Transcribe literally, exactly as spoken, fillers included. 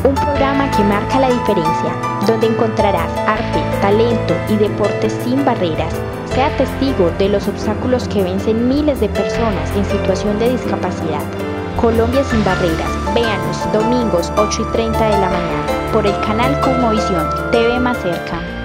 un programa que marca la diferencia, donde encontrarás arte, talento y deportes sin barreras. Sea testigo de los obstáculos que vencen miles de personas en situación de discapacidad. Colombia sin barreras. Véanos domingos ocho y treinta de la mañana por el canal Cosmovisión T V más cerca.